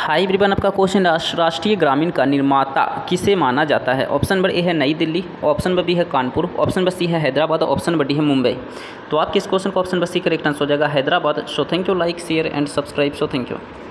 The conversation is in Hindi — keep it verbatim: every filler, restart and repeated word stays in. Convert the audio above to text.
हाई एवरीवन, आपका क्वेश्चन राष्ट्रीय ग्रामीण का निर्माता किसे माना जाता है। ऑप्शन नंबर ए है नई दिल्ली, ऑप्शन नंबर बी है कानपुर, ऑप्शन नंबर सी है हैदराबाद, ऑप्शन नंबर डी है मुंबई। तो आपके इस क्वेश्चन को option number C correct answer हो जाएगा Hyderabad. So thank you, like share and subscribe. So thank you.